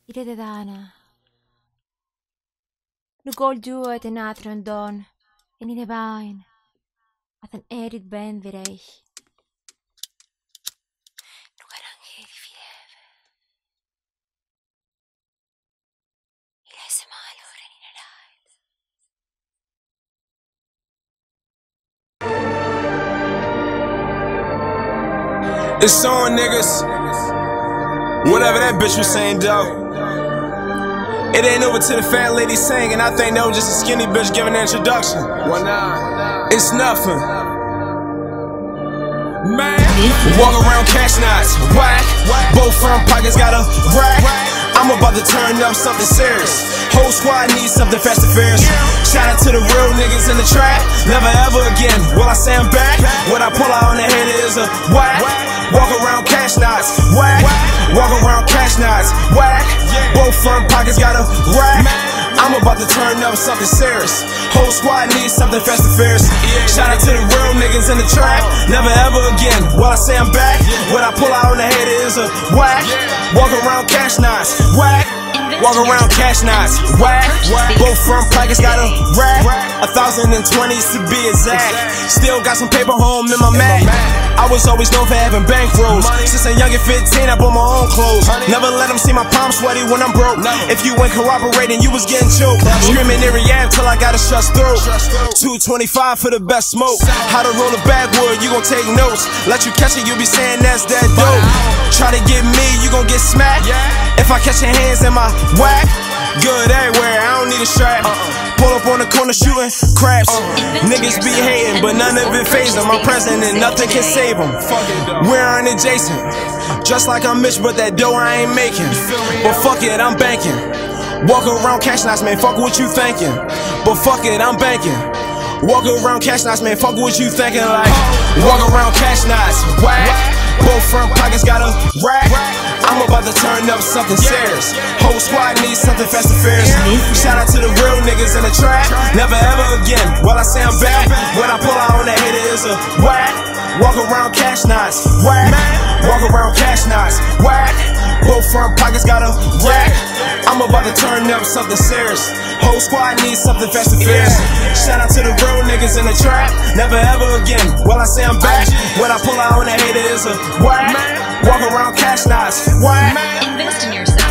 Idedana. Nu gol duet en atron don, en in ebain, at an erit ben vireich. Nu garang hedi fiev. Ilese malor en in erait. It's on, niggas. Whatever that bitch was saying, though. It ain't over to the fat lady singing. I think that was just a skinny bitch giving an introduction. It's nothing. Man, walk around cash knots, whack. Both front pockets got a rack. I'm about to turn up something serious. Whole squad needs something fast and furious. Shout out to the real niggas in the trap. Never ever again will I say I'm back. What I pull out on the head is a whack. Walk around cash knots, whack. Walk around cash knots, whack. Both front pockets got a rack. I'm about to turn up something serious. Whole squad needs something fast and furious. Shout out to the real niggas in the trap. Never ever again will I say I'm back. What I pull out on the head is a whack. Walk around cash knots, whack. Walk around cash knots, whack. Both front pockets got a rack. 1,020s to be exact. Still got some paper home in my Mac. I was always known for having bankrolls. Since a young at 15, I bought my own clothes. Never let them see my palms sweaty when I'm broke. If you ain't cooperating, you was getting choked. Screaming in rehab till I got a shut throat. 225 for the best smoke. How to roll a backwood, you gon' take notes. Let you catch it, you be saying that's that dope. Try to get me, you gon' get smacked. If I catch your hands in my whack, good everywhere, I don't need a strap. Pull up on the corner shooting craps. Niggas be hating, but none of it fazes them. I'm present and nothing can save them. We're unadjacent, just like I'm Mitch, but that dough I ain't making. But fuck it, I'm banking. Walk around cash knots, man, fuck what you thinking. But fuck it, I'm banking. Walk around cash knots, man, fuck what you thinking. Like, walk around cash knots, whack. Both front pockets got a rack. I'm about to turn up something serious. Whole squad needs something fast and furious. Shout out to the real niggas in the trap. Never ever again will I say I'm back. What I pull out on the head is a whack. Walk around cash knots, whack. Walk around cash knots, whack. Both front pockets got a rack. I'm about to turn up something serious. Whole squad needs something fast and furious. Shout out to the real niggas in the trap. Never ever again will I say I'm back. What I pull out on the head is a whack. Walk around cash knots, whack. Invest in yourself.